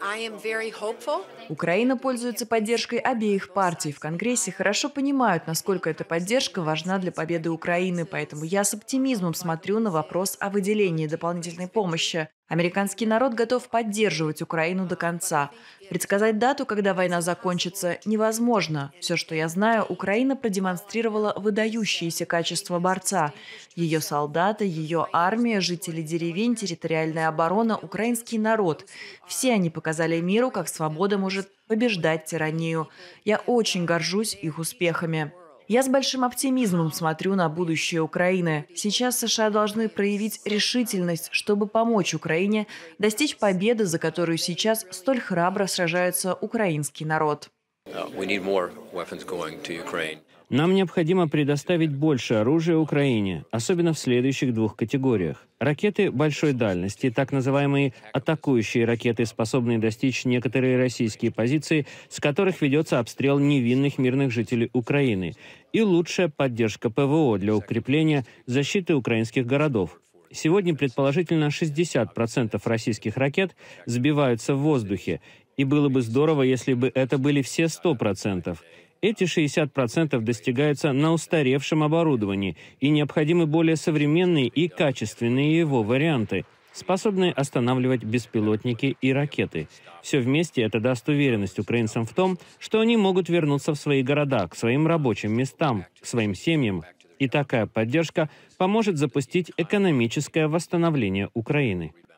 Украина пользуется поддержкой обеих партий. В Конгрессе хорошо понимают, насколько эта поддержка важна для победы Украины, поэтому я с оптимизмом смотрю на вопрос о выделении дополнительной помощи. Американский народ готов поддерживать Украину до конца. Предсказать дату, когда война закончится, невозможно. Все, что я знаю, Украина продемонстрировала выдающиеся качества борца. Ее солдаты, ее армия, жители деревень, территориальная оборона, украинский народ. Все они показали миру, как свобода может побеждать тиранию. Я очень горжусь их успехами. Я с большим оптимизмом смотрю на будущее Украины. Сейчас США должны проявить решительность, чтобы помочь Украине достичь победы, за которую сейчас столь храбро сражается украинский народ. Нам необходимо предоставить больше оружия Украине, особенно в следующих двух категориях. Ракеты большой дальности, так называемые атакующие ракеты, способные достичь некоторые российские позиции, с которых ведется обстрел невинных мирных жителей Украины, и лучшая поддержка ПВО для укрепления защиты украинских городов. Сегодня, предположительно, 60% российских ракет сбиваются в воздухе, и было бы здорово, если бы это были все 100%. Эти 60% достигаются на устаревшем оборудовании, и необходимы более современные и качественные его варианты, способные останавливать беспилотники и ракеты. Все вместе это даст уверенность украинцам в том, что они могут вернуться в свои города, к своим рабочим местам, к своим семьям. И такая поддержка поможет запустить экономическое восстановление Украины.